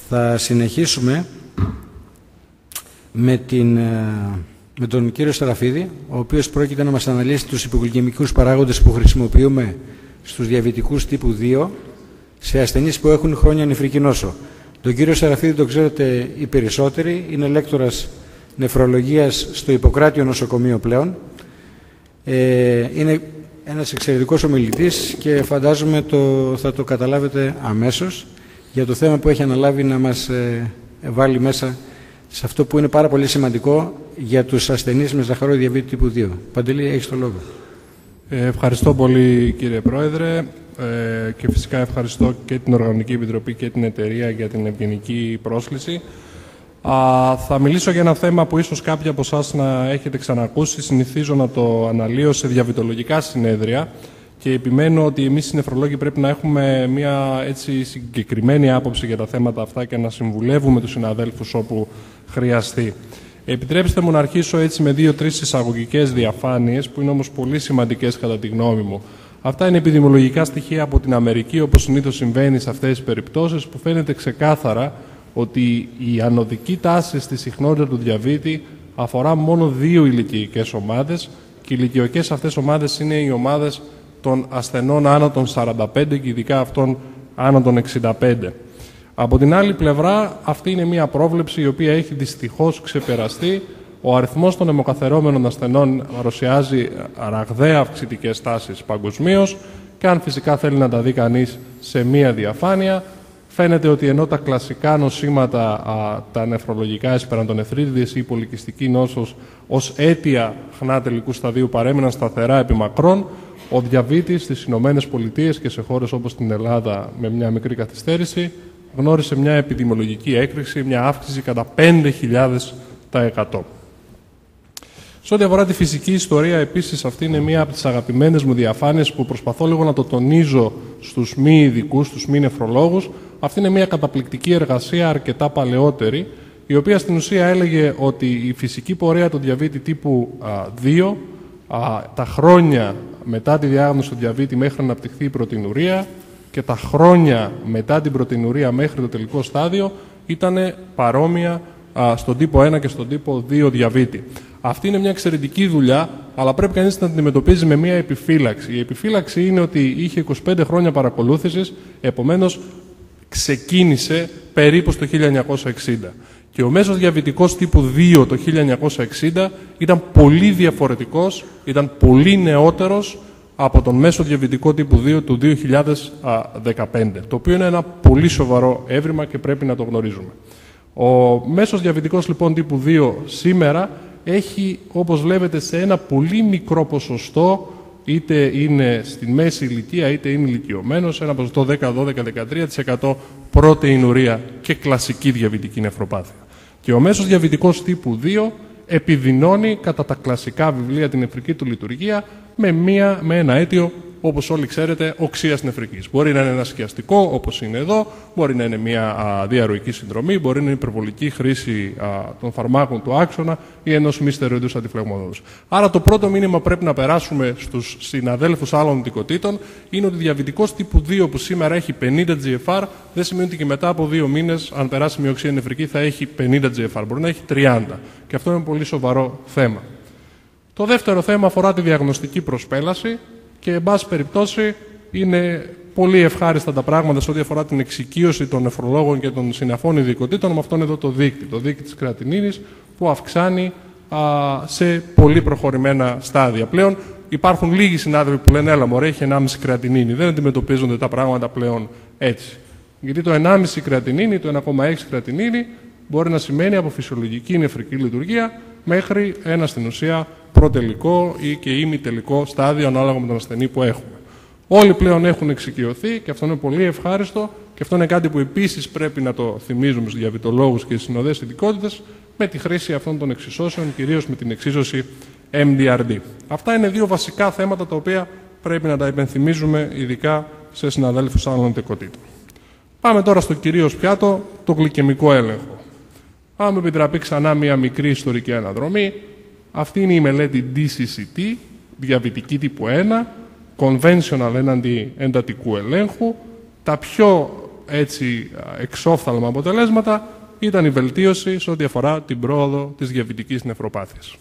Θα συνεχίσουμε με τον κύριο Σαραφίδη, ο οποίος πρόκειται να μας αναλύσει τους υπογλυκαιμικούς παράγοντες που χρησιμοποιούμε στους διαβητικούς τύπου 2 σε ασθενείς που έχουν χρόνια νεφρική νόσο. Τον κύριο Σαραφίδη τον ξέρετε οι περισσότεροι, είναι λέκτορας νεφρολογίας στο Ιπποκράτιο νοσοκομείο πλέον. Είναι ένας εξαιρετικός ομιλητής και φαντάζομαι θα το καταλάβετε αμέσως για το θέμα που έχει αναλάβει να μας βάλει μέσα σε αυτό που είναι πάρα πολύ σημαντικό για τους ασθενείς με ζαχαρόδι διαβήτη τύπου 2. Παντελή, έχεις το λόγο. Ευχαριστώ πολύ κύριε Πρόεδρε και φυσικά ευχαριστώ και την Οργανωτική Επιτροπή και την εταιρεία για την ευγενική πρόσκληση. Θα μιλήσω για ένα θέμα που ίσως κάποιοι από εσάς να έχετε ξανακούσει. Συνηθίζω να το αναλύω σε διαβητολογικά συνέδρια και επιμένω ότι εμείς οι νεφρολόγοι πρέπει να έχουμε μια έτσι συγκεκριμένη άποψη για τα θέματα αυτά και να συμβουλεύουμε τους συναδέλφους όπου χρειαστεί. Επιτρέψτε μου να αρχίσω έτσι με 2-3 εισαγωγικές διαφάνειες που είναι όμως πολύ σημαντικές κατά τη γνώμη μου. Αυτά είναι επιδημιολογικά στοιχεία από την Αμερική, όπως συνήθως συμβαίνει σε αυτές τις περιπτώσεις, που φαίνεται ξεκάθαρα ότι η ανωδική τάση στη συχνότητα του διαβήτη αφορά μόνο 2 ηλικιακές ομάδες και οι ηλικιακές αυτές ομάδες είναι οι ομάδες των ασθενών άνω των 45 και ειδικά αυτών άνω των 65. Από την άλλη πλευρά, αυτή είναι μια πρόβλεψη η οποία έχει δυστυχώς ξεπεραστεί. Ο αριθμός των αιμοκαθαρώμενων ασθενών παρουσιάζει ραγδαία αυξητικές τάσεις παγκοσμίως και αν φυσικά θέλει να τα δει κανείς σε μία διαφάνεια, φαίνεται ότι ενώ τα κλασικά νοσήματα, τα νεφρολογικά, εσπεραντονεφρίτιδες ή η πολυκυστική νόσος ως αίτια χνά τελικού σταδίου παρέμειναν σταθερά επί μακρόν, ο διαβήτης στις Ηνωμένες Πολιτείες και σε χώρες όπως την Ελλάδα με μια μικρή καθυστέρηση γνώρισε μια επιδημιολογική έκρηξη, μια αύξηση κατά 5.000%. Σε ό,τι αφορά τη φυσική ιστορία, επίσης, αυτή είναι μία από τις αγαπημένες μου διαφάνειες που προσπαθώ λίγο να το τονίζω στους μη ειδικούς, στους μη νεφρολόγους. Αυτή είναι μία καταπληκτική εργασία, αρκετά παλαιότερη, η οποία στην ουσία έλεγε ότι η φυσική πορεία του διαβήτη τύπου 2, τα χρόνια μετά τη διάγνωση του διαβήτη μέχρι να αναπτυχθεί η πρωτεϊνουρία και τα χρόνια μετά την πρωτεϊνουρία μέχρι το τελικό στάδιο ήταν παρόμοια στον τύπο 1 και στον τύπο 2 διαβήτη. Αυτή είναι μια εξαιρετική δουλειά, αλλά πρέπει κανείς να την αντιμετωπίζει με μια επιφύλαξη. Η επιφύλαξη είναι ότι είχε 25 χρόνια παρακολούθησης, επομένως ξεκίνησε περίπου στο 1960. Και ο μέσος διαβητικός τύπου 2 το 1960 ήταν πολύ διαφορετικός, ήταν πολύ νεότερος από τον μέσο διαβητικό τύπου 2 του 2015, το οποίο είναι ένα πολύ σοβαρό έβριμα και πρέπει να το γνωρίζουμε. Ο μέσος διαβητικός λοιπόν τύπου 2 σήμερα έχει, όπως βλέπετε, σε ένα πολύ μικρό ποσοστό, είτε είναι στη μέση ηλικία είτε είναι ηλικιωμένος, ένα ποσοστό 10, 12, 13% πρωτεϊνουρία και κλασική διαβητική νεφροπάθεια. Και ο μέσος διαβητικός τύπου 2 επιδεινώνει κατά τα κλασικά βιβλία την νεφρική του λειτουργία με ένα αίτιο, όπως όλοι ξέρετε, οξείας νεφρικής. Μπορεί να είναι ένα σκιαστικό, όπως είναι εδώ, μπορεί να είναι μια διαρροική συνδρομή, μπορεί να είναι υπερβολική χρήση των φαρμάκων του άξονα ή ενός μη στεροειδούς αντιφλεγμονώδους. Άρα το πρώτο μήνυμα που πρέπει να περάσουμε στους συναδέλφους άλλων οδικοτήτων είναι ότι διαβητικός τύπου 2 που σήμερα έχει 50 GFR δεν σημαίνει ότι και μετά από 2 μήνες, αν περάσει μια οξεία νεφρική, θα έχει 50 GFR. Μπορεί να έχει 30. Και αυτό είναι ένα πολύ σοβαρό θέμα. Το δεύτερο θέμα αφορά τη διαγνωστική προσπέλαση. Και, εν πάση περιπτώσει, είναι πολύ ευχάριστα τα πράγματα σε ό,τι αφορά την εξοικείωση των νεφρολόγων και των συναφών ειδικοτήτων με αυτόν εδώ το δείκτη της κρεατινίνης, που αυξάνει σε πολύ προχωρημένα στάδια. Πλέον υπάρχουν λίγοι συνάδελφοι που λένε «Έλα μωρέ, έχει 1,5 κρεατινίνη». Δεν αντιμετωπίζονται τα πράγματα πλέον έτσι. Γιατί το 1,5 κρεατινίνη, το 1,6 κρεατινίνη μπορεί να σημαίνει από φυσιολογική νεφρική λειτουργία μέχρι ένα στην ουσία προτελικό ή και ημιτελικό στάδιο ανάλογα με τον ασθενή που έχουμε. Όλοι πλέον έχουν εξοικειωθεί και αυτό είναι πολύ ευχάριστο και αυτό είναι κάτι που επίσης πρέπει να το θυμίζουμε στους διαβητολόγους και στις συνοδές ειδικότητες με τη χρήση αυτών των εξισώσεων, κυρίως με την εξίσωση MDRD. Αυτά είναι 2 βασικά θέματα τα οποία πρέπει να τα υπενθυμίζουμε ειδικά σε συναδέλφους άλλων ειδικοτήτων. Πάμε τώρα στο κυρίως πιάτο, το γλυκαιμικό έλεγχο. Αν μου επιτραπεί ξανά μια μικρή ιστορική αναδρομή. Αυτή είναι η μελέτη DCCT, διαβητική τύπου 1, conventional έναντι εντατικού ελέγχου. Τα πιο έτσι εξόφθαλμα αποτελέσματα ήταν η βελτίωση σε ό,τι αφορά την πρόοδο της διαβητικής νεφροπάθειας.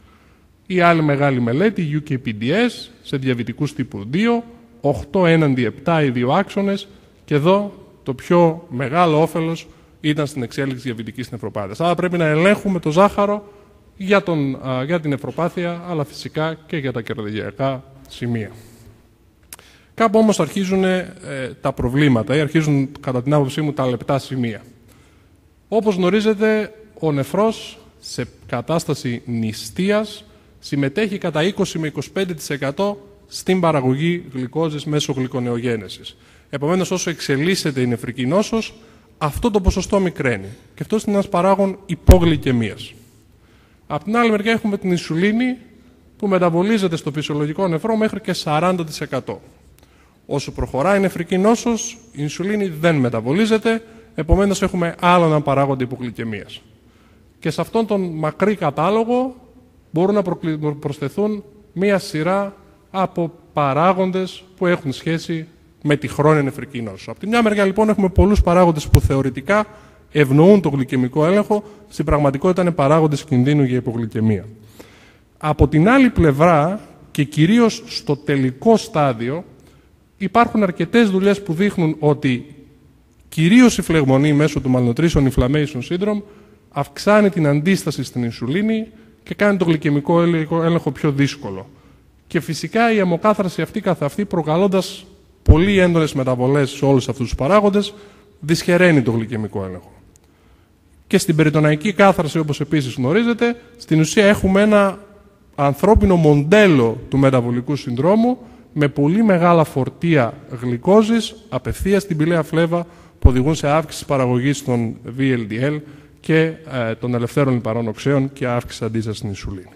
Η άλλη μεγάλη μελέτη, η UKPDS, σε διαβητικούς τύπου 2, 8 έναντι 7 οι δύο άξονες, και εδώ το πιο μεγάλο όφελος ήταν στην εξέλιξη διαβητικής νεφροπάθειας. Άρα πρέπει να ελέγχουμε το ζάχαρο για την νεφροπάθεια, αλλά φυσικά και για τα καρδιακά σημεία. Κάπου όμως αρχίζουν τα προβλήματα ή αρχίζουν, κατά την άποψή μου, τα λεπτά σημεία. Όπως γνωρίζετε, ο νεφρός σε κατάσταση νηστείας συμμετέχει κατά 20 με 25% στην παραγωγή γλυκόζης μέσω γλυκονεογένεσης. Επομένως, όσο εξελίσσεται η νεφρική νόσος, αυτό το ποσοστό μικραίνει. Και αυτό είναι ένας παράγων υπογλυκαιμίας. Απ' την άλλη μεριά έχουμε την ινσουλίνη που μεταβολίζεται στο φυσιολογικό νεφρό μέχρι και 40%. Όσο προχωράει η νεφρική νόσος, η ινσουλίνη δεν μεταβολίζεται, επομένως έχουμε άλλο έναν παράγοντα υπογλυκαιμίας. Και σε αυτόν τον μακρύ κατάλογο μπορούν να προσθεθούν μία σειρά από παράγοντες που έχουν σχέση με τη χρόνια νεφρική νόσο. Από τη μια μεριά λοιπόν έχουμε πολλούς παράγοντες που θεωρητικά ευνοούν το γλυκαιμικό έλεγχο, στην πραγματικότητα είναι παράγοντες κινδύνου για υπογλυκαιμία. Από την άλλη πλευρά και κυρίως στο τελικό στάδιο υπάρχουν αρκετές δουλειές που δείχνουν ότι κυρίως η φλεγμονή μέσω του malnutrition inflammation syndrome αυξάνει την αντίσταση στην ινσουλίνη και κάνει το γλυκαιμικό έλεγχο πιο δύσκολο. Και φυσικά η αιμοκάθαρση αυτή καθ' αυτή, προκαλώντας πολύ έντονες μεταβολές σε όλους αυτούς τους παράγοντες, δυσχεραίνει το γλυκαιμικό έλεγχο. Και στην περιτοναϊκή κάθαρση, όπως επίσης γνωρίζετε, στην ουσία έχουμε ένα ανθρώπινο μοντέλο του μεταβολικού συνδρόμου με πολύ μεγάλα φορτία γλυκόζης απευθείας στην πηλαία φλέβα που οδηγούν σε αύξηση παραγωγής των VLDL και των ελευθέρων λιπαρών οξέων και αύξηση αντίστασης στην ινσουλίνη.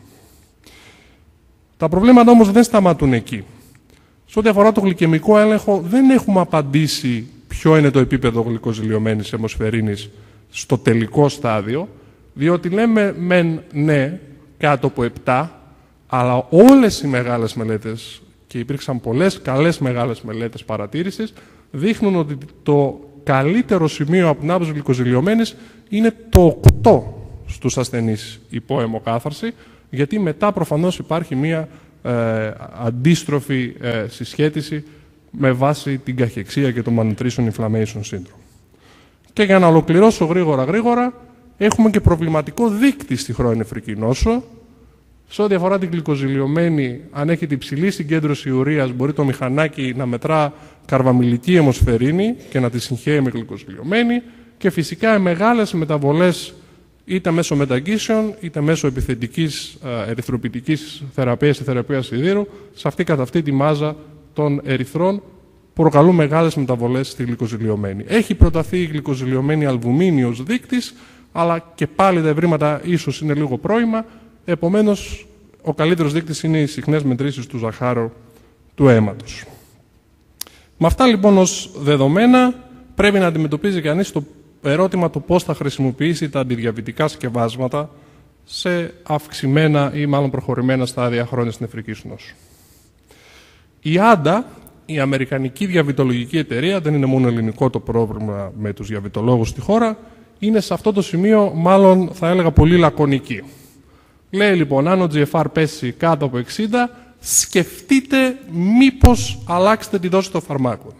Τα προβλήματα όμως δεν σταματούν εκεί. Σε ό,τι αφορά το γλυκαιμικό έλεγχο, δεν έχουμε απαντήσει ποιο είναι το επίπεδο γλυκοζηλιωμένης αιμοσφαιρίνης στο τελικό στάδιο, διότι λέμε ναι, κάτω από 7, αλλά όλες οι μεγάλες μελέτες, και υπήρξαν πολλές καλές μεγάλες μελέτες παρατήρησης, δείχνουν ότι το καλύτερο σημείο από την άποψη γλυκοζηλιωμένης είναι το 8 στους ασθενείς υπό αιμοκάθαρση, γιατί μετά προφανώς υπάρχει μία αντίστροφη συσχέτιση με βάση την καχεξία και το malnutrition inflammation syndrome. Και για να ολοκληρώσω γρήγορα, έχουμε και προβληματικό δείκτη στη χρόνια νεφρική νόσο. Σε ό,τι αφορά την γλυκοζηλιωμένη, αν έχετε υψηλή συγκέντρωση ουρείας, μπορεί το μηχανάκι να μετρά καρβαμυλική αιμοσφαιρίνη και να τη συγχαίει με γλυκοζηλιωμένη. Και φυσικά οι μεγάλες μεταβολές, είτε μέσω μεταγγίσεων, είτε μέσω επιθετικής ερυθροποιητικής θεραπείας ή θεραπείας σιδήρου, σε αυτή καθ' αυτή τη μάζα των ερυθρών, προκαλούν μεγάλες μεταβολές στη γλυκοζηλιωμένη. Έχει προταθεί η γλυκοζηλιωμένη αλβουμίνη ως δείκτης, αλλά και πάλι τα ευρήματα ίσως είναι λίγο πρώιμα. Επομένως, ο καλύτερος δείκτης είναι οι συχνές μετρήσεις του ζαχάρου του αίματος. Με αυτά λοιπόν ως δεδομένα, πρέπει να αντιμετωπίζει κανείς το ερώτημα του πώς θα χρησιμοποιήσει τα αντιδιαβητικά σκευάσματα σε αυξημένα ή μάλλον προχωρημένα στάδια χρόνιας νεφρικής νόσου. Η ADA, η Αμερικανική Διαβητολογική Εταιρεία, δεν είναι μόνο ελληνικό το πρόβλημα με τους διαβητολόγους στη χώρα, είναι σε αυτό το σημείο μάλλον θα έλεγα πολύ λακωνική. Λέει λοιπόν, αν ο GFR πέσει κάτω από 60, σκεφτείτε μήπως αλλάξετε τη δόση των φαρμάκων.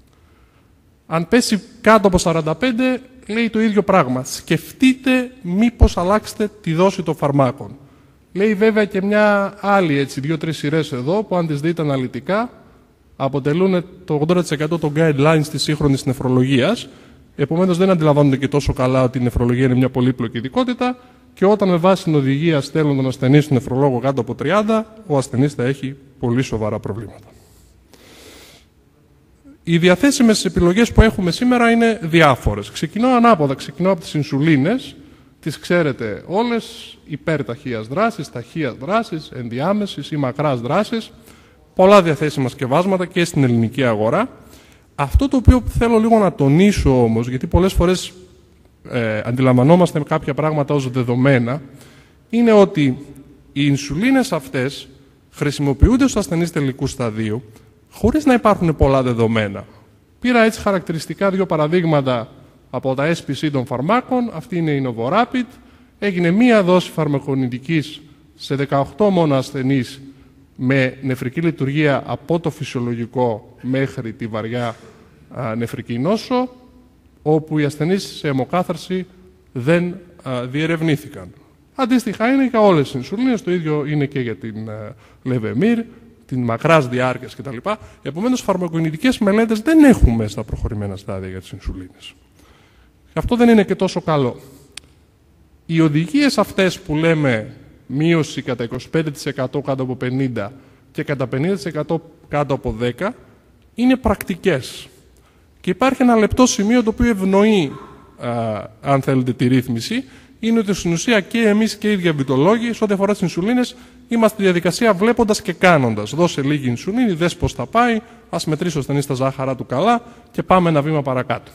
Αν πέσει κάτω από 45, λέει το ίδιο πράγμα. Σκεφτείτε μήπως αλλάξετε τη δόση των φαρμάκων. Λέει βέβαια και μια άλλη, έτσι, 2-3 σειρές εδώ, που αν τις δείτε αναλυτικά, αποτελούν το 80% των guidelines της σύγχρονης νεφρολογίας. Επομένως δεν αντιλαμβάνονται και τόσο καλά ότι η νεφρολογία είναι μια πολύπλοκη ειδικότητα και όταν με βάση την οδηγία στέλνουν τον ασθενή στον νεφρολόγο κάτω από 30, ο ασθενής θα έχει πολύ σοβαρά προβλήματα. Οι διαθέσιμες επιλογές που έχουμε σήμερα είναι διάφορες. Ξεκινώ ανάποδα, ξεκινώ από τις ινσουλίνες, τις ξέρετε όλες, υπερταχείας δράσης, ταχείας δράσης, ενδιάμεσης ή μακράς δράσης, πολλά διαθέσιμα σκευάσματα και στην ελληνική αγορά. Αυτό το οποίο θέλω λίγο να τονίσω όμως, γιατί πολλές φορές αντιλαμβανόμαστε κάποια πράγματα ως δεδομένα, είναι ότι οι ινσουλίνες αυτές χρησιμοποιούνται στους ασθενείς τελικού σταδίου χωρίς να υπάρχουν πολλά δεδομένα. Πήρα έτσι χαρακτηριστικά δύο παραδείγματα από τα SPC των φαρμάκων. Αυτή είναι η Novorapid. Έγινε μία δόση φαρμακονητικής σε 18 μόνο ασθενείς με νεφρική λειτουργία από το φυσιολογικό μέχρι τη βαριά νεφρική νόσο, όπου οι ασθενείς σε αιμοκάθαρση δεν διερευνήθηκαν. Αντίστοιχα είναι για όλες τις ινσουλίνες, το ίδιο είναι και για την Levemir, την μακράς διάρκειας κτλ. Επομένως, φαρμακοκινητικές μελέτες δεν έχουμε στα προχωρημένα στάδια για τις ινσουλίνες. Αυτό δεν είναι και τόσο καλό. Οι οδηγίες αυτές που λέμε μείωση κατά 25% κάτω από 50% και κατά 50% κάτω από 10% είναι πρακτικές. Και υπάρχει ένα λεπτό σημείο το οποίο ευνοεί, αν θέλετε, τη ρύθμιση. Είναι ότι στην ουσία και εμείς και οι διαβητολόγοι, σε ό,τι αφορά τις ινσουλίνες, είμαστε στη διαδικασία βλέποντας και κάνοντας. Δώσε λίγη ινσουλίνη, δες πώς θα πάει, ας μετρήσει ο ασθενής τα ζάχαρά του καλά και πάμε ένα βήμα παρακάτω.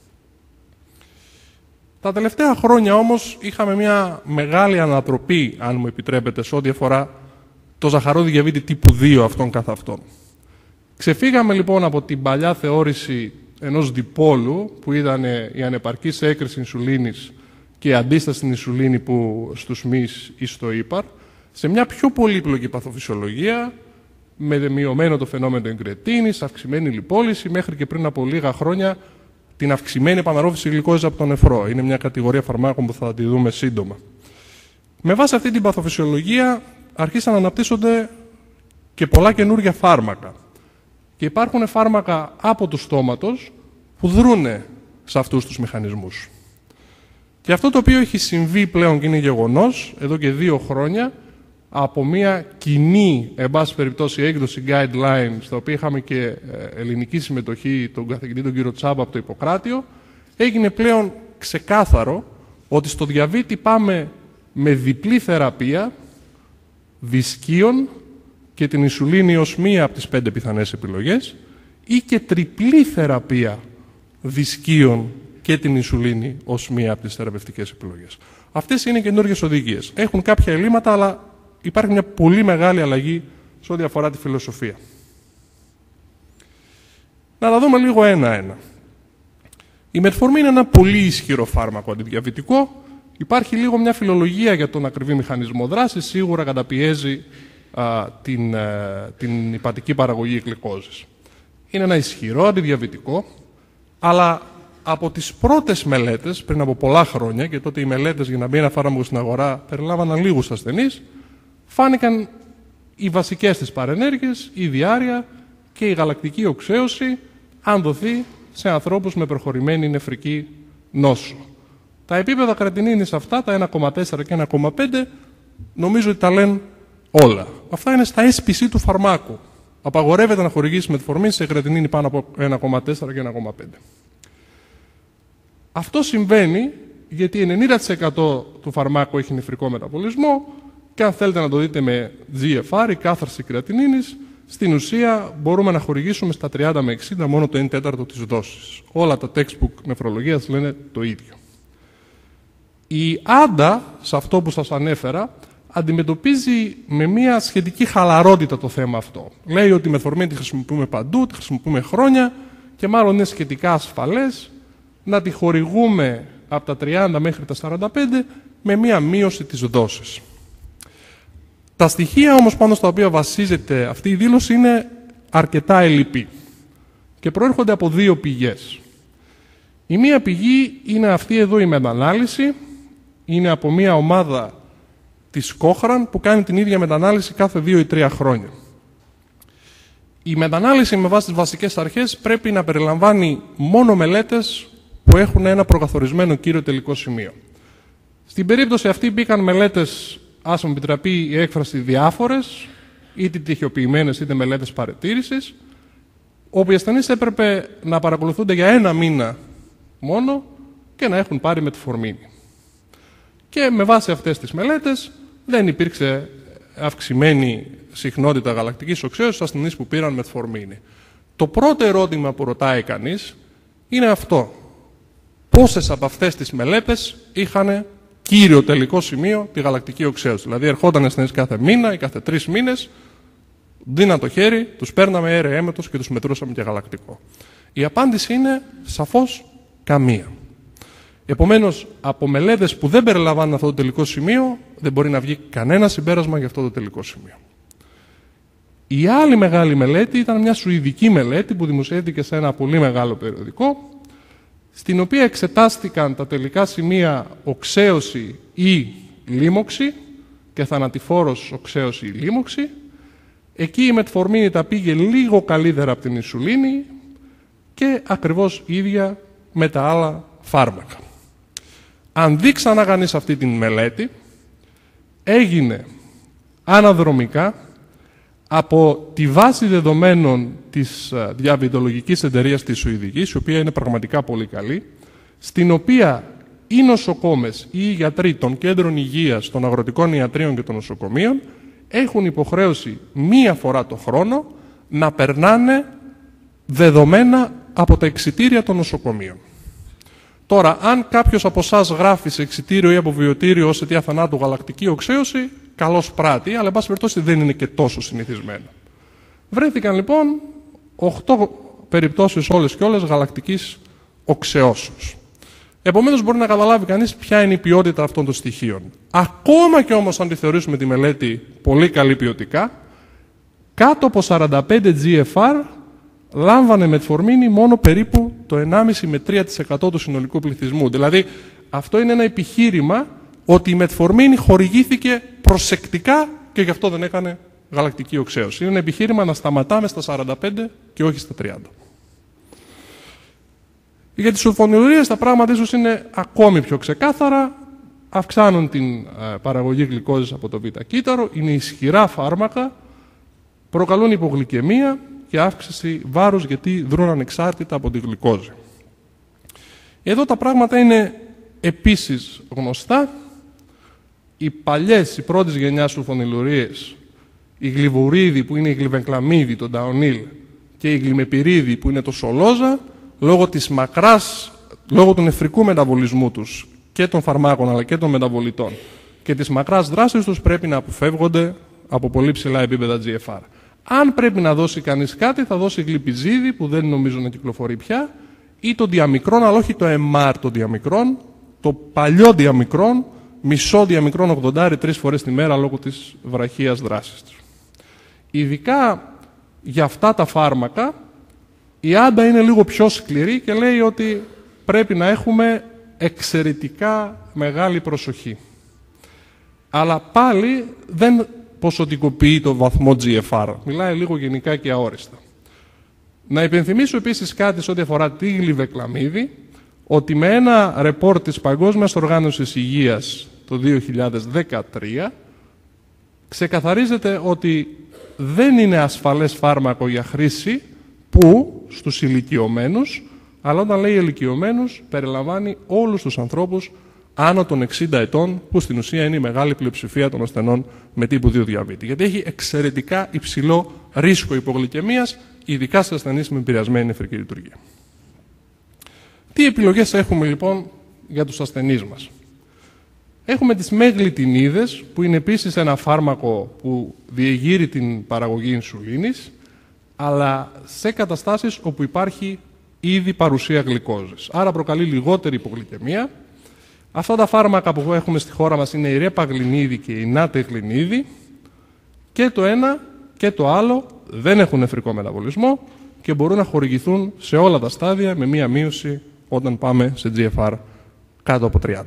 Τα τελευταία χρόνια όμως είχαμε μια μεγάλη ανατροπή, αν μου επιτρέπετε, σε ό,τι αφορά το ζαχαρόδι διαβήτη τύπου 2 αυτών καθ' αυτών. Ξεφύγαμε λοιπόν από την παλιά θεώρηση ενός διπόλου, που ήταν η ανεπαρκής έκρηση ινσουλίνης και η αντίσταση στην ινσουλίνη που στους μυς ή στο ύπαρ, σε μια πιο πολύπλοκη παθοφυσιολογία, με μειωμένο το φαινόμενο εγκρετίνης, αυξημένη λιπόλυση, μέχρι και πριν από λίγα χρόνια την αυξημένη επαναρρόφηση γλυκόζης από τον νεφρό. Είναι μια κατηγορία φαρμάκων που θα τη δούμε σύντομα. Με βάση αυτή την παθοφυσιολογία αρχίσαν να αναπτύσσονται και πολλά καινούργια φάρμακα. Και υπάρχουν φάρμακα από του στόματος που δρούνε σε αυτούς τους μηχανισμούς. Και αυτό το οποίο έχει συμβεί πλέον και είναι γεγονός, εδώ και 2 χρόνια, από μια κοινή, εν πάση περιπτώσει, έκδοση guidelines, στα οποία είχαμε και ελληνική συμμετοχή, τον καθηγητή τον κύριο Τσάμπα από το Ιπποκράτιο, έγινε πλέον ξεκάθαρο ότι στο διαβήτη πάμε με διπλή θεραπεία δισκίων και την ινσουλίνη ως μία από τις 5 πιθανές επιλογές ή και τριπλή θεραπεία δισκίων και την ινσουλίνη ως μία από τις θεραπευτικές επιλογές. Αυτές είναι καινούργιες οδηγίες. Έχουν κάποια ελλείμματα, αλλά υπάρχει μια πολύ μεγάλη αλλαγή σε ό,τι αφορά τη φιλοσοφία. Να τα δούμε λίγο ένα-ένα. Η μετφορμή είναι ένα πολύ ισχυρό φάρμακο αντιδιαβητικό. Υπάρχει λίγο μια φιλολογία για τον ακριβή μηχανισμό δράσης. Σίγουρα καταπιέζει την ηπατική παραγωγή γλυκόζης. Είναι ένα ισχυρό αντιδιαβητικό, αλλά από τις πρώτες μελέτες, πριν από πολλά χρόνια, και τότε οι μελέτες για να μπει ένα φάρμακο στην αγορά περιλάμβαναν λίγους ασθενείς, φάνηκαν οι βασικές της παρενέργειες, η διάρρεια και η γαλακτική οξέωση, αν δοθεί σε ανθρώπους με προχωρημένη νεφρική νόσο. Τα επίπεδα κρατινίνης αυτά, τα 1,4 και 1,5, νομίζω ότι τα λένε όλα. Αυτά είναι στα SPC του φαρμάκου. Απαγορεύεται να χορηγήσει μετφορμίν σε κρατινίνη πάνω από 1,4 και 1,5. Αυτό συμβαίνει γιατί 90% του φαρμάκου έχει νεφρικό μεταβολισμό και αν θέλετε να το δείτε με GFR, η κάθαρση κρατινίνης, στην ουσία μπορούμε να χορηγήσουμε στα 30 με 60 μόνο το 1/4 της δόσης. Όλα τα textbook νεφρολογίας λένε το ίδιο. Η Άντα, σε αυτό που σας ανέφερα, αντιμετωπίζει με μια σχετική χαλαρότητα το θέμα αυτό. Λέει ότι η μετφορμίν τη χρησιμοποιούμε παντού, τη χρησιμοποιούμε χρόνια και μάλλον είναι σχετικά ασφαλές να τη χορηγούμε από τα 30 μέχρι τα 45 με μια μείωση της δόσης. Τα στοιχεία όμως πάνω στα οποία βασίζεται αυτή η δήλωση είναι αρκετά ελλειπή και προέρχονται από 2 πηγές. Η μία πηγή είναι αυτή εδώ η μετανάλυση, είναι από μια ομάδα της Cochrane που κάνει την ίδια μετανάλυση κάθε 2 ή 3 χρόνια. Η μετανάλυση με βάση τις βασικές αρχές πρέπει να περιλαμβάνει μόνο μελέτες που έχουν ένα προκαθορισμένο κύριο τελικό σημείο. Στην περίπτωση αυτή μπήκαν μελέτες, ας μου επιτραπεί η έκφραση, διάφορες, είτε τυχιοποιημένες είτε μελέτες παρετήρησης, όπου οι ασθενείς έπρεπε να παρακολουθούνται για 1 μήνα μόνο και να έχουν πάρει μετφορμίνη. Και με βάση αυτές τις μελέτες δεν υπήρξε αυξημένη συχνότητα γαλακτικής οξέωσης στους ασθενείς που πήραν μετφορμίνη. Το πρώτο ερώτημα που ρωτάει κανείς είναι αυτό. Πόσες από αυτές τις μελέτες είχαν κύριο τελικό σημείο τη γαλακτική οξέωση? Δηλαδή ερχόταν ασθενείς κάθε μήνα ή κάθε 3 μήνες, δίναν το χέρι, τους παίρναμε αέρα έμετος και τους μετρούσαμε και γαλακτικό. Η απάντηση είναι σαφώς καμία. Επομένως, από μελέτες που δεν περιλαμβάνουν αυτό το τελικό σημείο, δεν μπορεί να βγει κανένα συμπέρασμα για αυτό το τελικό σημείο. Η άλλη μεγάλη μελέτη ήταν μια σουηδική μελέτη που δημοσιεύτηκε σε ένα πολύ μεγάλο περιοδικό, στην οποία εξετάστηκαν τα τελικά σημεία οξέωση ή λίμωξη και θανατηφόρος οξέωση ή λίμωξη. Εκεί η μετφορμίνη τα πήγε λίγο καλύτερα από την ινσουλίνη και ακριβώς ίδια με τα άλλα φάρμακα. Αν δει ξανά κανείς αυτή την μελέτη, έγινε αναδρομικά από τη βάση δεδομένων της διαβητολογικής εταιρείας της Σουηδικής, η οποία είναι πραγματικά πολύ καλή, στην οποία οι νοσοκόμες ή οι γιατροί των κέντρων υγείας, των αγροτικών ιατρίων και των νοσοκομείων έχουν υποχρέωση μία φορά το χρόνο να περνάνε δεδομένα από τα εξιτήρια των νοσοκομείων. Τώρα, αν κάποιος από εσάς γράφει σε εξιτήριο ή αποβιωτήριο ως αιτία θανάτου γαλακτική οξέωση, καλώς πράττει, αλλά εν πάση περιπτώσει δεν είναι και τόσο συνηθισμένο. Βρέθηκαν λοιπόν 8 περιπτώσεις όλες και όλες γαλακτικής οξεώσεως. Επομένως, μπορεί να καταλάβει κανείς ποια είναι η ποιότητα αυτών των στοιχείων. Ακόμα και όμως, αν τη θεωρήσουμε τη μελέτη πολύ καλή ποιοτικά, κάτω από 45 GFR λάμβανε μετφορμίνη μόνο περίπου το 1,5 με 3% του συνολικού πληθυσμού. Δηλαδή, αυτό είναι ένα επιχείρημα ότι η μετφορμίνη χορηγήθηκε προσεκτικά και γι' αυτό δεν έκανε γαλακτική οξέωση. Είναι ένα επιχείρημα να σταματάμε στα 45 και όχι στα 30. Για τις σουλφονιλουρίες τα πράγματα ίσως είναι ακόμη πιο ξεκάθαρα. Αυξάνουν την παραγωγή γλυκόζης από το β-κύτταρο, είναι ισχυρά φάρμακα, προκαλούν υπογλυκαιμία και αύξηση βάρους γιατί δρούν ανεξάρτητα από τη γλυκόζη. Εδώ τα πράγματα είναι επίσης γνωστά. Οι παλιές, οι πρώτες γενιάς σουλφονιλουρίες, η γλυβουρίδη που είναι η γλυβενκλαμίδη, το νταονίλ, και η γλυμεπυρίδη που είναι το σολόζα, λόγω του νεφρικού μεταβολισμού τους και των φαρμάκων αλλά και των μεταβολητών και της μακράς δράσης τους πρέπει να αποφεύγονται από πολύ ψηλά επίπεδα GFR. Αν πρέπει να δώσει κανείς κάτι, θα δώσει γλυπιζίδι που δεν νομίζω να κυκλοφορεί πια ή το διαμικρόν, αλλά όχι το MR το διαμικρόν, το παλιό διαμικρόν, μισό διαμικρόν 80 3 φορές τη μέρα λόγω της βραχίας δράσης του. Ειδικά για αυτά τα φάρμακα, η Άντα είναι λίγο πιο σκληρή και λέει ότι πρέπει να έχουμε εξαιρετικά μεγάλη προσοχή. Αλλά πάλι δεν ποσοτικοποιεί το βαθμό GFR. Μιλάει λίγο γενικά και αόριστα. Να υπενθυμίσω επίσης κάτι σε ό,τι αφορά τη γλυβεκλαμίδη, ότι με ένα ρεπόρτ της Παγκόσμιας Οργάνωσης Υγείας το 2013 ξεκαθαρίζεται ότι δεν είναι ασφαλές φάρμακο για χρήση που στους ηλικιωμένους, αλλά όταν λέει ηλικιωμένους περιλαμβάνει όλους τους ανθρώπους άνω των 60 ετών, που στην ουσία είναι η μεγάλη πλειοψηφία των ασθενών με τύπου 2 διαβήτη. Γιατί έχει εξαιρετικά υψηλό ρίσκο υπογλυκαιμίας, ειδικά σε ασθενείς με επηρεασμένη νεφρική λειτουργία. Τι επιλογές έχουμε λοιπόν για τους ασθενείς μας? Έχουμε τις μεγλιτινίδες, που είναι επίσης ένα φάρμακο που διεγείρει την παραγωγή ινσουλίνης, αλλά σε καταστάσεις όπου υπάρχει ήδη παρουσία γλυκόζης. Άρα προκαλεί λιγότερη υπογλυκαιμία. Αυτά τα φάρμακα που έχουμε στη χώρα μας είναι η ρέπαγλινίδη και η νάτεγλινίδη. Και το ένα και το άλλο δεν έχουν νεφρικό μεταβολισμό και μπορούν να χορηγηθούν σε όλα τα στάδια με μία μείωση όταν πάμε σε GFR κάτω από 30.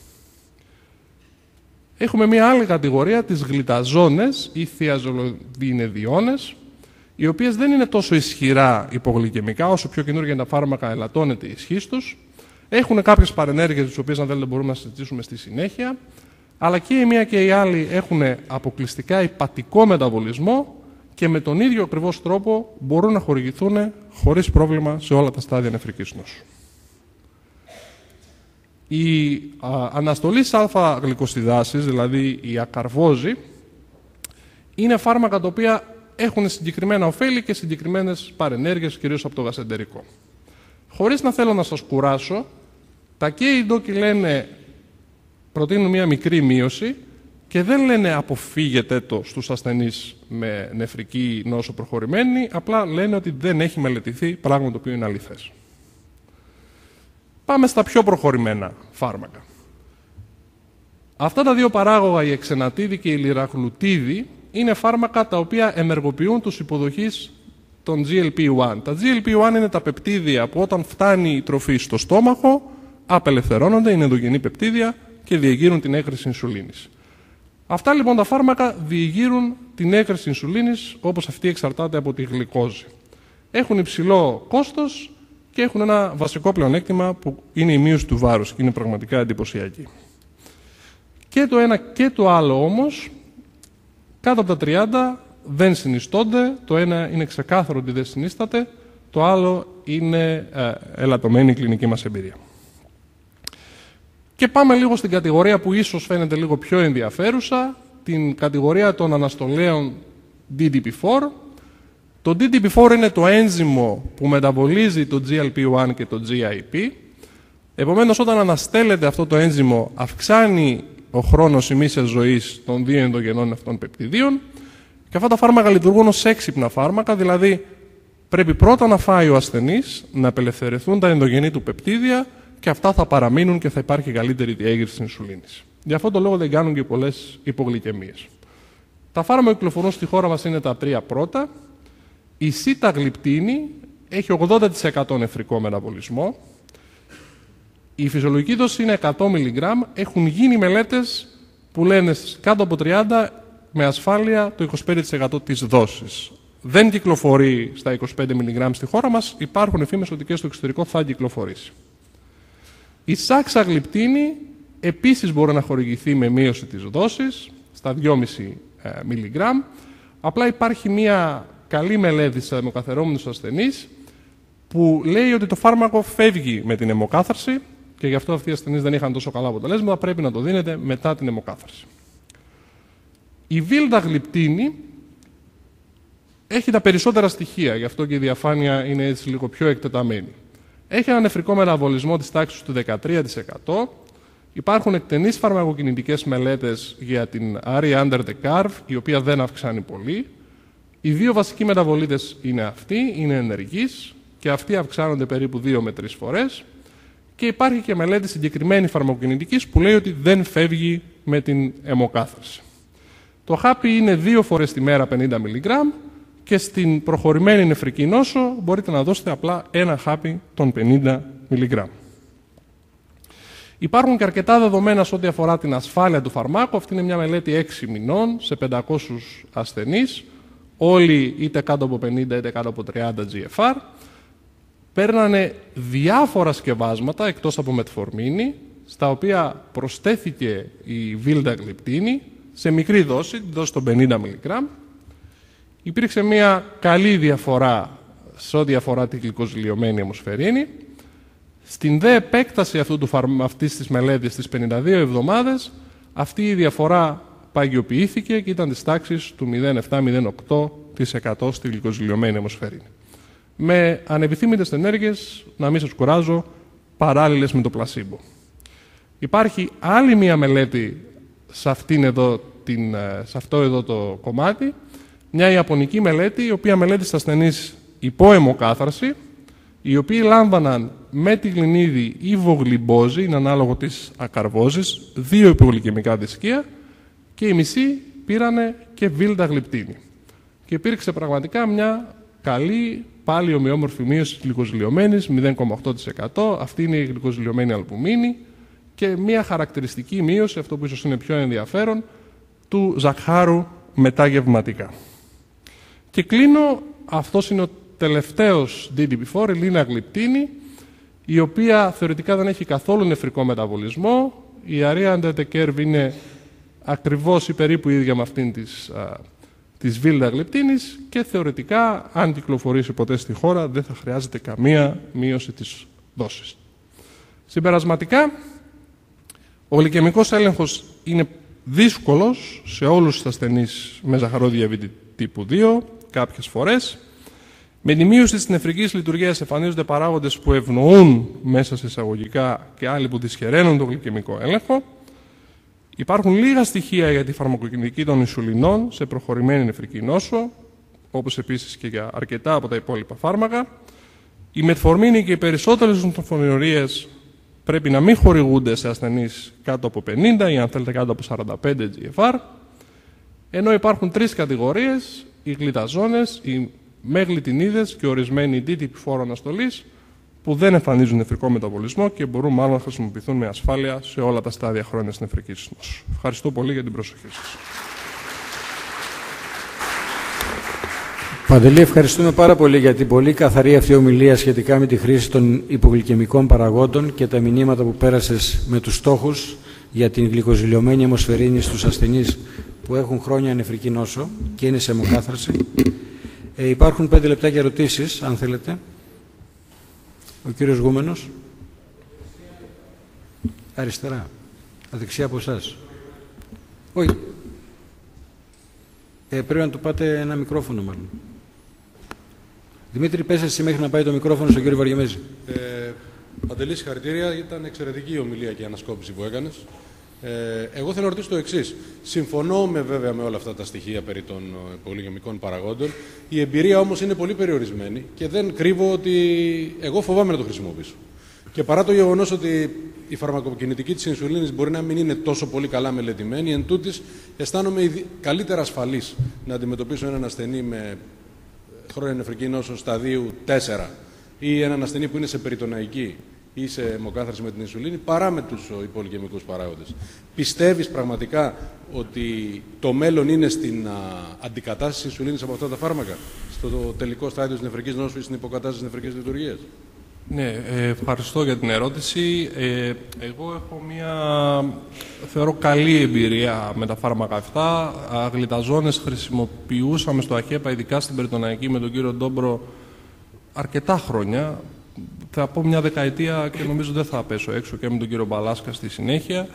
Έχουμε μία άλλη κατηγορία, τις γλυταζόνες ή θιαζολοδινεδιόνες, οι οποίες δεν είναι τόσο ισχυρά υπογλυκαιμικά, όσο πιο καινούργια είναι τα φάρμακα ελαττώνεται η ισχύς τους. Έχουν κάποιες παρενέργειες, τις οποίες αν θέλετε μπορούμε να συζητήσουμε στη συνέχεια, αλλά και η μία και η άλλη έχουν αποκλειστικά υπατικό μεταβολισμό και με τον ίδιο ακριβώς τρόπο μπορούν να χορηγηθούν χωρίς πρόβλημα σε όλα τα στάδια νεφρικής νόσου. Η αναστολής α-γλυκοσιδάσης, δηλαδή η ακαρβόζη, είναι φάρμακα τα οποία έχουν συγκεκριμένα ωφέλη και συγκεκριμένες παρενέργειες, κυρίως από το γασεντερικό. Χωρίς να θέλω να σας κουράσω, τα ΚΕΙ ντόκι λένε προτείνουν μια μικρή μείωση και δεν λένε αποφύγετε το στους ασθενείς με νεφρική νόσο προχωρημένη, απλά λένε ότι δεν έχει μελετηθεί, πράγμα το οποίο είναι αληθές. Πάμε στα πιο προχωρημένα φάρμακα. Αυτά τα δύο παράγωγα, η εξενατίδη και η λιραγλουτίδη, είναι φάρμακα τα οποία ενεργοποιούν τους υποδοχείς των GLP-1. Τα GLP-1 είναι τα πεπτίδια που όταν φτάνει η τροφή στο στόμαχο απελευθερώνονται, είναι ενδογενή πεπτίδια και διεγείρουν την έκρηση ινσουλίνης. Αυτά λοιπόν τα φάρμακα διεγείρουν την έκρηση ινσουλίνης όπως αυτή εξαρτάται από τη γλυκόζη. Έχουν υψηλό κόστος και έχουν ένα βασικό πλεονέκτημα που είναι η μείωση του βάρους και είναι πραγματικά εντυπωσιακή. Και το ένα και το άλλο όμως, κάτω από τα 30 δεν συνιστώνται, το ένα είναι ξεκάθαρο ότι δεν συνίσταται, το άλλο είναι ελαττωμένη η κλινική μας εμπειρία. Και πάμε λίγο στην κατηγορία που ίσως φαίνεται λίγο πιο ενδιαφέρουσα, την κατηγορία των αναστολέων DDP4. Το DDP4 είναι το ένζυμο που μεταβολίζει το GLP-1 και το GIP. Επομένως, όταν αναστέλλεται αυτό το ένζυμο, αυξάνει ο χρόνος ημίσιας ζωής των δύο ενδογενών αυτών πεπτιδίων και αυτά τα φάρμακα λειτουργούν ως έξυπνα φάρμακα, δηλαδή πρέπει πρώτα να φάει ο ασθενής, να απελευθερηθούν τα ενδογενή του πεπτίδια και αυτά θα παραμείνουν και θα υπάρχει καλύτερη διέγερση της ινσουλίνης. Γι' αυτό το λόγο δεν κάνουν και πολλές υπογλυκαιμίες. Τα φάρμακα που κυκλοφορούν στη χώρα μας είναι τα τρία πρώτα. Η σιταγλιπτίνη έχει 80% νεφρικό μεταβολισμό. Η φυσιολογική δόση είναι 100 mg. Έχουν γίνει μελέτες που λένε κάτω από 30 με ασφάλεια το 25% της δόσης. Δεν κυκλοφορεί στα 25 mg στη χώρα μας. Υπάρχουν φήμες ότι και στο εξωτερικό θα κυκλοφορήσει. Η σαξαγλιπτίνη επίσης μπορεί να χορηγηθεί με μείωση της δόσης στα 2,5 mg. Απλά υπάρχει μια καλή μελέτη σε αιμοκαθαρώμενους ασθενείς που λέει ότι το φάρμακο φεύγει με την αιμοκάθαρση και γι' αυτό αυτοί οι ασθενείς δεν είχαν τόσο καλά αποτελέσματα, πρέπει να το δίνετε μετά την αιμοκάθαρση. Η βιλνταγλιπτίνη έχει τα περισσότερα στοιχεία, γι' αυτό και η διαφάνεια είναι έτσι λίγο πιο εκτεταμένη. Έχει ένα νεφρικό μεταβολισμό της τάξης του 13%. Υπάρχουν εκτενείς φαρμακοκινητικές μελέτες για την ARIA under the curve, η οποία δεν αυξάνει πολύ. Οι δύο βασικοί μεταβολίτες είναι αυτοί, είναι ενεργείς και αυτοί αυξάνονται περίπου 2 με 3 φορές. Και υπάρχει και μελέτη συγκεκριμένη φαρμακοκινητικής που λέει ότι δεν φεύγει με την αιμοκάθαρση. Το χάπι είναι 2 φορές τη μέρα 50 mg και στην προχωρημένη νεφρική νόσο μπορείτε να δώσετε απλά ένα χάπι των 50 mg. Υπάρχουν και αρκετά δεδομένα σε ό,τι αφορά την ασφάλεια του φαρμάκου. Αυτή είναι μια μελέτη 6 μηνών σε 500 ασθενείς, όλοι είτε κάτω από 50 είτε κάτω από 30 GFR. Παίρνανε διάφορα σκευάσματα εκτός από μετφορμίνη, στα οποία προσθέθηκε η βιλνταγλιπτίνη σε μικρή δόση, τη δόση των 50 mg. Υπήρξε μια καλή διαφορά σε ό,τι αφορά τη γλυκοζηλιωμένη αιμοσφαιρίνη. Στην δε επέκταση αυτής της μελέτης στις 52 εβδομάδες, αυτή η διαφορά παγιοποιήθηκε και ήταν της τάξης του 0,7-0,8% στη γλυκοζηλιωμένη αιμοσφαιρίνη. Με ανεπιθύμητες ενέργειες, να μην σας κουράζω, παράλληλες με το πλασίμπο. Υπάρχει άλλη μία μελέτη σε αυτό εδώ το κομμάτι, μια ιαπωνική μελέτη, η οποία μελέτησε ασθενείς υπό αιμοκάθαρση, οι οποίοι λάμβαναν μετιγλινίδη ή βογλυμπόζη, είναι ανάλογο της ακαρβόζης, 2 υπογλυκαιμικά δισκία και οι μισοί πήρανε και βιλνταγλιπτίνη. Και υπήρξε πραγματικά μια καλή, πάλι ομοιόμορφη μείωση της γλυκοζηλιωμένης, 0,8%. Αυτή είναι η γλυκοζηλιωμένη αλπουμίνη και μια χαρακτηριστική μείωση, αυτό που ίσως είναι πιο ενδιαφέρον, του ζαχάρου μεταγευματικά. Και κλείνω, αυτός είναι ο τελευταίος DDP4, η λιναγλιπτίνη, η οποία θεωρητικά δεν έχει καθόλου νεφρικό μεταβολισμό. Η ARIA under the curve είναι ακριβώς ή περίπου ίδια με αυτήν της βιλνταγλιπτίνης και θεωρητικά, αν κυκλοφορήσει ποτέ στη χώρα, δεν θα χρειάζεται καμία μείωση της δόσης. Συμπερασματικά, ο γλυκαιμικός έλεγχος είναι δύσκολος σε όλους τους ασθενείς με ζαχαρόδιαβήτη τύπου 2, κάποιες φορές. Με τη μείωση της νεφρικής λειτουργίας εμφανίζονται παράγοντες που ευνοούν μέσα σε εισαγωγικά και άλλοι που δυσχεραίνουν τον γλυκαιμικό έλεγχο. Υπάρχουν λίγα στοιχεία για τη φαρμακοκινητική των ινσουλινών σε προχωρημένη νεφρική νόσο, όπως επίσης και για αρκετά από τα υπόλοιπα φάρμακα. Η μετφορμίνη και οι περισσότερες νοσοφονιορίες πρέπει να μην χορηγούνται σε ασθενείς κάτω από 50 ή αν θέλετε κάτω από 45 GFR, ενώ υπάρχουν τρεις κατηγορίες, οι γλυταζόνες, οι μεγλυτινίδες και ορισμένοι DTP4 αναστολής, που δεν εμφανίζουν νεφρικό μεταβολισμό και μπορούν μάλλον να χρησιμοποιηθούν με ασφάλεια σε όλα τα στάδια χρόνιας νεφρικής νόσου. Ευχαριστώ πολύ για την προσοχή σας. Παντελή, ευχαριστούμε πάρα πολύ για την πολύ καθαρή αυτή ομιλία σχετικά με τη χρήση των υπογλυκαιμικών παραγόντων και τα μηνύματα που πέρασες με τους στόχους για την γλυκοζηλιωμένη αιμοσφαιρίνη στους ασθενείς που έχουν χρόνια νεφρική νόσο και είναι σε αιμοκάθαρση. Υπάρχουν 5 λεπτάκια ερωτήσεις, αν θέλετε. Ο κύριος Γούμενος. Αριστερά. Αδεξιά από εσάς. Όχι. Πρέπει να του πάτε ένα μικρόφωνο μάλλον. Δημήτρη, πες εσύ μέχρι να πάει το μικρόφωνο στον κύριο Βαριεμέζη. Παντελή, συγχαρητήρια. Ήταν εξαιρετική η ομιλία και η ανασκόπηση που έκανες. Εγώ θέλω να ρωτήσω το εξής. Συμφωνώ βέβαια με όλα αυτά τα στοιχεία περί των υπογλυκαιμικών παραγόντων. Η εμπειρία όμως είναι πολύ περιορισμένη και δεν κρύβω ότι εγώ φοβάμαι να το χρησιμοποιήσω. Και παρά το γεγονός ότι η φαρμακοκινητική της ινσουλίνης μπορεί να μην είναι τόσο πολύ καλά μελετημένη, εν τούτης αισθάνομαι καλύτερα ασφαλής να αντιμετωπίσω έναν ασθενή με χρόνια νεφρική νόσο σταδίου 4 ή έναν ασθενή που είναι σε περιτοναϊκή ή σε αιμοκάθαρση με την ινσουλίνη παρά με τους υπογλυκαιμικούς παράγοντες. Πιστεύεις πραγματικά ότι το μέλλον είναι στην αντικατάσταση της ινσουλίνης από αυτά τα φάρμακα, στο τελικό στάδιο της νεφρικής νόσου ή στην υποκατάσταση της νεφρικής λειτουργίας? Ναι, ευχαριστώ για την ερώτηση. Εγώ έχω μια, θεωρώ, καλή εμπειρία με τα φάρμακα αυτά. Γλυταζόνες χρησιμοποιούσαμε στο ΑΧΕΠΑ, ειδικά στην περιτοναϊκή με τον κύριο Ντόμπρο, αρκετά χρόνια. Θα πω μια δεκαετία και νομίζω δεν θα πέσω έξω, και με τον κύριο Μπαλάσκα στη συνέχεια.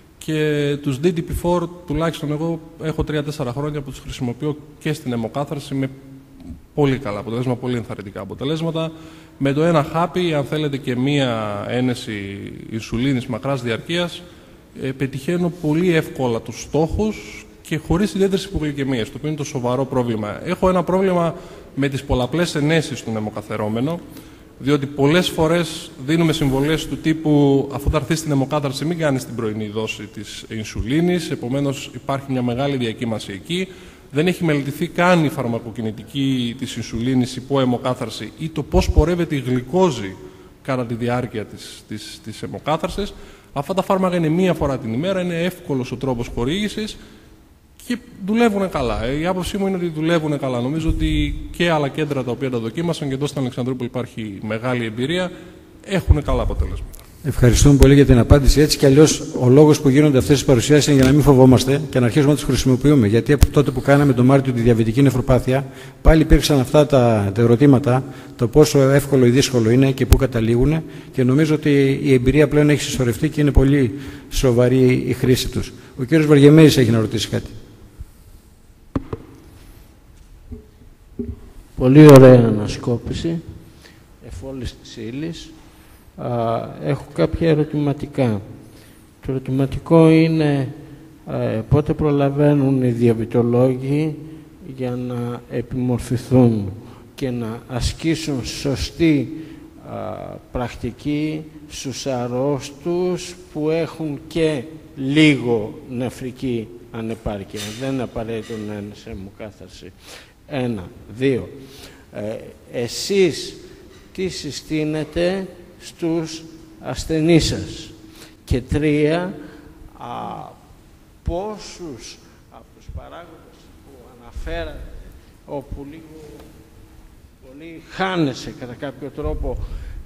Και τους DTP4, τουλάχιστον εγώ έχω 3-4 χρόνια που τους χρησιμοποιώ και στην αιμοκάθαρση με πολύ καλά αποτελέσματα, πολύ ενθαρρυντικά αποτελέσματα. Με το ένα χάπι, αν θέλετε, και μία ένεση ινσουλίνης μακράς διαρκείας, πετυχαίνω πολύ εύκολα τους στόχους και χωρίς ιδιαίτερες υπογλυκαιμίες, το οποίο είναι το σοβαρό πρόβλημα. Έχω ένα πρόβλημα με τις πολλαπλές ενέσεις στον αιμοκαθαρώμενο, διότι πολλές φορές δίνουμε συμβολές του τύπου αφού θα έρθει στην αιμοκάθαρση μην κάνεις την πρωινή δόση της ινσουλίνης, επομένως υπάρχει μια μεγάλη διακύμανση εκεί. Δεν έχει μελετηθεί καν η φαρμακοκινητική της ινσουλίνης υπό αιμοκάθαρση ή το πώς πορεύεται η γλυκόζη κατά τη διάρκεια της αιμοκάθαρσης. Αυτά τα φάρμακα είναι μία φορά την ημέρα, είναι εύκολος ο τρόπος χορήγησης και δουλεύουν καλά. Η άποψή μου είναι ότι δουλεύουν καλά. Νομίζω ότι και άλλα κέντρα τα οποία τα δοκίμασαν και εδώ στην Αλεξανδρούπολη υπάρχει μεγάλη εμπειρία, έχουν καλά αποτελέσματα. Ευχαριστούμε πολύ για την απάντηση. Έτσι κι αλλιώς ο λόγος που γίνονται αυτές τις παρουσιάσεις είναι για να μην φοβόμαστε και να αρχίσουμε να τις χρησιμοποιούμε. Γιατί από τότε που κάναμε τον Μάρτιο τη διαβητική νευροπάθεια, πάλι υπήρξαν αυτά τα ερωτήματα, το πόσο εύκολο ή δύσκολο είναι και πού καταλήγουν. Και νομίζω ότι η εμπειρία πλέον έχει συσσωρευτεί και είναι πολύ σοβαρή η χρήση τους. Ο κύριος Βαριεμέζης έχει να ρωτήσει κάτι. Πολύ ωραία ανασκόπηση εφόλης της ύλης. Έχω κάποια ερωτηματικά. Το ερωτηματικό είναι πότε προλαβαίνουν οι διαβητολόγοι για να επιμορφηθούν και να ασκήσουν σωστή πρακτική στους αρρώστους που έχουν και λίγο νεφρική ανεπάρκεια. Δεν είναι απαραίτητο να είναι σε αιμοκάθαρση. 1. 2. Εσείς τι συστήνετε στους ασθενείς σας? Και 3. Πόσους από τους παράγοντες που αναφέρατε, όπου λίγο πολύ χάνεσαι κατά κάποιο τρόπο,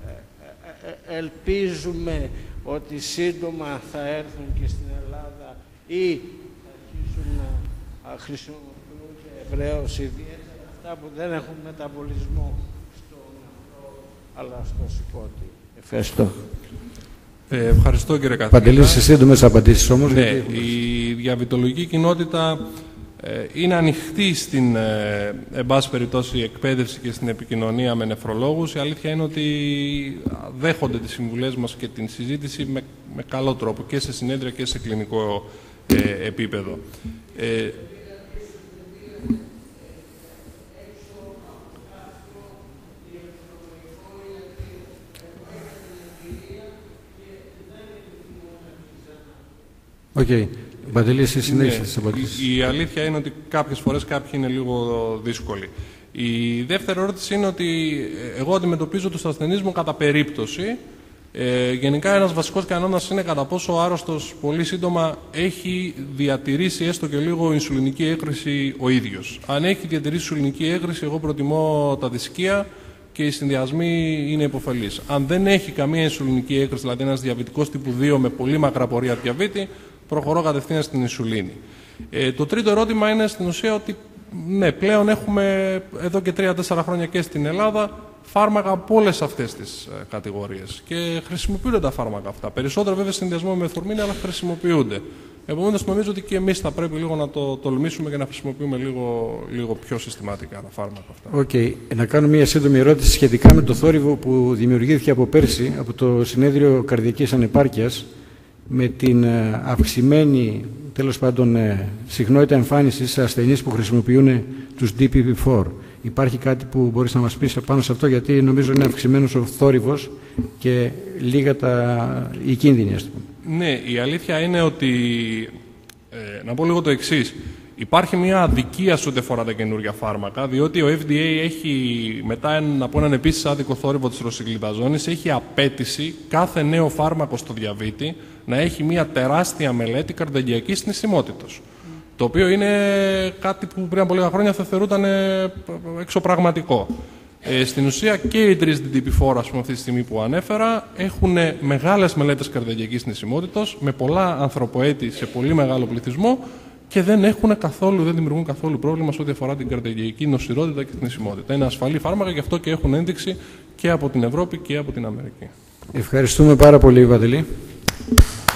ελπίζουμε ότι σύντομα θα έρθουν και στην Ελλάδα ή θα αρχίσουν να χρησιμοποιούνται ευρέως, ιδιαίτερα αυτά που δεν έχουν μεταβολισμό στο νευρό αλλά στο σηκώτη? Ευχαριστώ. Ευχαριστώ, κύριε καθηγητά. Παντελή, σε σύντομες απαντήσεις όμως. Ναι, η διαβητολογική κοινότητα είναι ανοιχτή στην, εν πάση περιπτώσει, εκπαίδευση και στην επικοινωνία με νεφρολόγους. Η αλήθεια είναι ότι δέχονται τις συμβουλές μας και την συζήτηση με καλό τρόπο και σε συνέδρια και σε κλινικό επίπεδο. Okay. Παντελή, εσύ συνέχισε τις απαντήσεις. Η αλήθεια είναι ότι κάποιες φορές κάποιοι είναι λίγο δύσκολοι. Η δεύτερη ερώτηση είναι ότι εγώ αντιμετωπίζω τους ασθενείς μου κατά περίπτωση. Γενικά ένας βασικός κανόνας είναι κατά πόσο ο άρρωστος πολύ σύντομα έχει διατηρήσει έστω και λίγο ινσουλινική έκρηση ο ίδιος. Αν έχει διατηρήσει ινσουλινική έκρηση, εγώ προτιμώ τα δισκία και οι συνδυασμοί είναι υποφελείς. Αν δεν έχει καμία ινσουλινική έκρηση, δηλαδή ένας διαβητικός τύπου 2 με πολύ μακρά πορεία διαβήτη, προχωρώ κατευθείαν στην ινσουλίνη. Το τρίτο ερώτημα είναι στην ουσία ότι ναι, πλέον έχουμε εδώ και 3-4 χρόνια και στην Ελλάδα φάρμακα από όλες αυτές τις κατηγορίες και χρησιμοποιούνται τα φάρμακα αυτά. Περισσότερο βέβαια συνδυασμό με μεθορμίνη, αλλά χρησιμοποιούνται. Επομένως, νομίζω ότι και εμείς θα πρέπει λίγο να το τολμήσουμε και να χρησιμοποιούμε λίγο πιο συστηματικά τα φάρμακα αυτά. Okay. Να κάνω μια σύντομη ερώτηση σχετικά με το θόρυβο που δημιουργήθηκε από πέρσι από το Συνέδριο Καρδιακής Ανεπάρκειας με την αυξημένη, τέλος πάντων, συχνότητα εμφάνισης σε ασθενείς που χρησιμοποιούν τους DPP-4. Υπάρχει κάτι που μπορείς να μας πεις πάνω σε αυτό, γιατί νομίζω είναι αυξημένος ο θόρυβος και λίγα οι κίνδυνοι, ας πούμε. Ναι, η αλήθεια είναι ότι, να πω λίγο το εξής. Υπάρχει μια αδικία σε ό,τι αφορά τα καινούργια φάρμακα, διότι ο FDA έχει, μετά από έναν επίσης άδικο θόρυβο της ροσιγκλιπαζόνης, έχει απέτηση κάθε νέο φάρμακο στο διαβήτη να έχει μια τεράστια μελέτη καρδιαγγειακής θνησιμότητος. Το οποίο είναι κάτι που πριν από λίγα χρόνια θα θεωρούταν εξωπραγματικό. Στην ουσία και οι 3 DPP-4, ας πούμε, αυτή τη στιγμή που ανέφερα, έχουν μεγάλες μελέτες καρδιαγγειακής θνησιμότητος με πολλά ανθρωποέτη σε πολύ μεγάλο πληθυσμό και δεν δημιουργούν καθόλου πρόβλημα σε ό,τι αφορά την καρδιαγγειακή νοσηρότητα και θνησιμότητα. Είναι ασφαλή φάρμακα, γι' αυτό και έχουν ένδειξη και από την Ευρώπη και από την Αμερική. Ευχαριστούμε πάρα πολύ, Παντελή.